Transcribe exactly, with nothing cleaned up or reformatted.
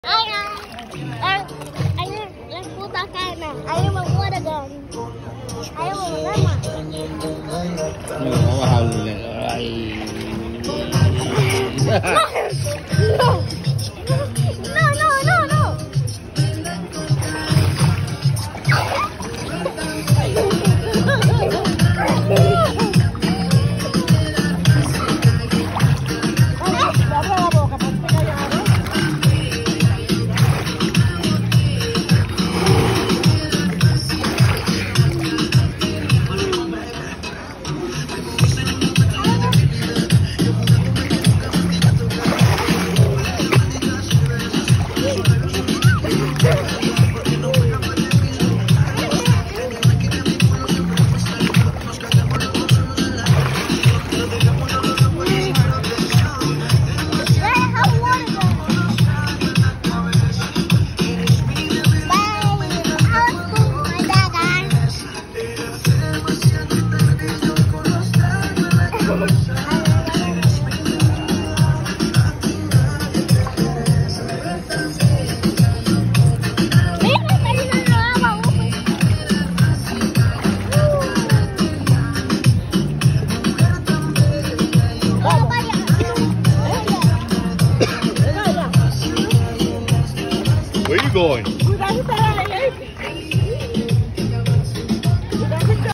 Anh anh anh anh cô ta cái này anh mà mua được rồi anh mà mua mà nhưng mà không hào lại no no no no no Where are you going?